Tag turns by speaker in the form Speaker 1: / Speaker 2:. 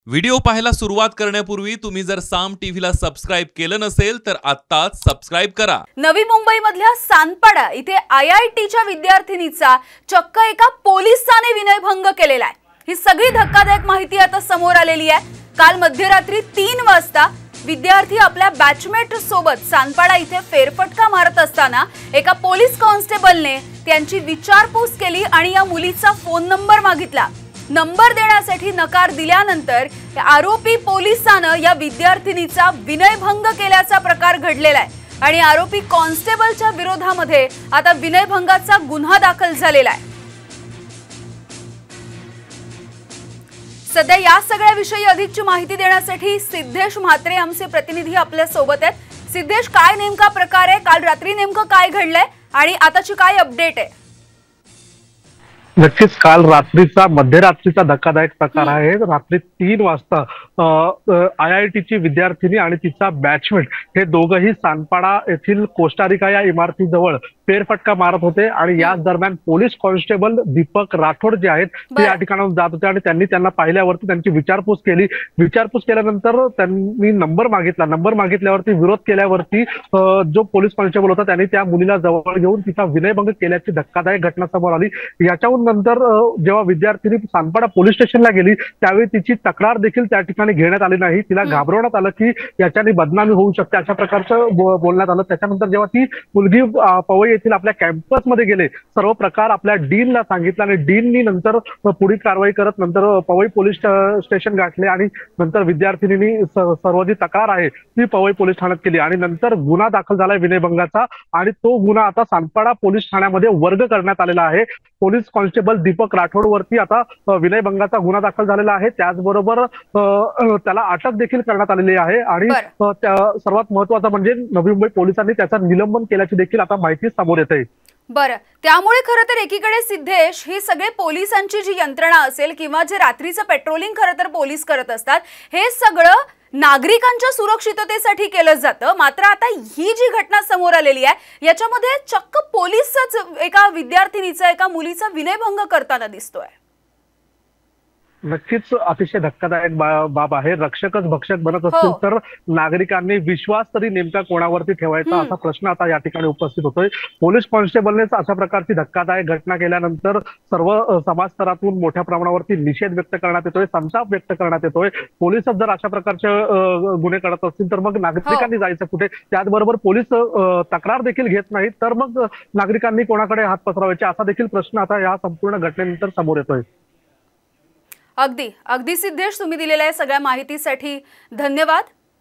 Speaker 1: Video पाहायला सुरुवात करण्यापूर्वी तुम्ही जर साम टीव्हीला सबस्क्राइब केलं नसेल तर आत्ताच सबस्क्राइब करा।
Speaker 2: नवी मुंबईमधल्या सानपाडा इथे IITच्या विद्यार्थिनीचा चक्क एका पोलिसाने विनयभंग केलेला आहे। ही सगळी धक्कादायक माहिती आता समोर आलेली आहे। काल मध्यरात्री 3 वाजता विद्यार्थी आपल्या बॅचमेट सोबत सानपाडा इथे फेरफटका मारत असताना एका पोलीस कॉन्स्टेबलने त्यांची विचारपूस केली आणि या मुलीचा फोन नंबर मागितला। नंबर देण्यासाठी नकार दिल्यानंतर आरोपी पोलिसांना या विद्यार्थिनीचा विनयभंग केल्याचा प्रकार घडलेला आहे आणि आरोपी कॉन्स्टेबलच्या विरोधामध्ये आता विनयभंगाचा गुन्हा दाखल झालेला आहे। सध्या या सगळ्या विषयी अधिकची माहिती देण्यासाठी सिद्धेश म्हात्रे आमचे प्रतिनिधी आपल्या सोबत आहेत। सिद्धेश, काय नेमका प्रकार आहे? काल रात्री नेमकं काय घडलंय आणि आताची काय अपडेट आहे?
Speaker 3: नक्कीच काल रात्रीचा मध्यरात्रीचा धक्कादायक प्रकार आहे। रात्री 3 वाजता IITची विद्यार्थिनी आणि तिचा बॅचमेट हे दोघंही सानपाडा येथील कोस्टारिका या इमारतीजवळ फेरफटका मारत होते आणि याच दरम्यान पोलीस कॉन्स्टेबल दीपक राठोड जे आहेत ते या ठिकाणाहून जात होते आणि त्यांना पाहिल्यावरती त्यांची विचारपूस केली। विचारपूस केल्यानंतर त्यांनी नंबर मागितल्यावरती विरोध केल्यावरती जो पोलीस कॉन्स्टेबल होता त्यांनी त्या मुलीला जवळ घेऊन तिचा विनयभंग केल्याची धक्कादायक घटना समोर आली। याच्याहून नंतर जेव्हा विद्यार्थिनी सानपाडा पोलीस स्टेशनला गेली त्यावेळी तिची तक्रार देखील त्या ठिकाणी घेण्यात आली नाही। तिला घाबरवण्यात आलं की याच्याने बदनामी होऊ शकते अशा प्रकारचं बोलण्यात आलं। त्याच्यानंतर जेव्हा ती मुलगी पवई येथील आपल्या कॅम्पसमध्ये गेले, सर्व प्रकार आपल्या डीनला सांगितलं आणि डीननी नंतर पुढील कारवाई करत नंतर पवई पोलीस स्टेशन गाठले आणि नंतर विद्यार्थिनींनी सर्व जी तक्रार आहे ती पवई पोलीस ठाण्यात केली आणि नंतर गुन्हा दाखल झालाय विनयभंगाचा आणि तो गुन्हा आता सानपाडा पोलीस ठाण्यामध्ये वर्ग करण्यात आलेला आहे। पोलीस कॉन्स्टेबल दीपक राठोड वरती आता विनयभंगाचा गुन्हा दाखल झालेला आहे। त्याचबरोबर त्याला अटक देखील करण्यात आलेली आहे आणि सर्वात महत्त्वाचं म्हणजे नवी मुंबई पोलिसांनी त्याचं निलंबन केल्याची देखील आता माहिती समोर येते।
Speaker 2: बरं, त्यामुळे खरं तर एकीकडे सिद्धेश ही सगळे पोलिसांची जी यंत्रणा असेल किंवा जे रात्रीचं पेट्रोलिंग खरं तर पोलीस करत असतात हे सगळं नागरिकांच्या सुरक्षिततेसाठी केलं जातं। मात्र आता ही जी घटना समोर आलेली आहे याच्यामध्ये चक्क पोलीसच एका विद्यार्थिनीचा एका मुलीचा विनयभंग करताना दिसतोय।
Speaker 3: नक्कीच अतिशय धक्कादायक बाब आहे। रक्षकच भक्षक बनत असतील तर नागरिकांनी विश्वास तरी नेमका कोणावरती ठेवायचा असा प्रश्न आता या ठिकाणी उपस्थित होतोय। पोलीस कॉन्स्टेबलनेच अशा प्रकारची धक्कादायक घटना केल्यानंतर सर्व समाज स्तरातून मोठ्या प्रमाणावरती निषेध व्यक्त करण्यात येतोय, संताप व्यक्त करण्यात येतोय। पोलीसच जर अशा प्रकारचे गुन्हे करत असतील तर मग नागरिकांनी जायचं कुठे? त्याचबरोबर पोलीस तक्रार देखील घेत नाहीत तर मग नागरिकांनी कोणाकडे हात पसरवायचे असा देखील प्रश्न आता या संपूर्ण घटनेनंतर समोर येतोय।
Speaker 2: अगदी सिद्धेश, तुम्ही दिलेल्या सगळ्या माहितीसाठी धन्यवाद।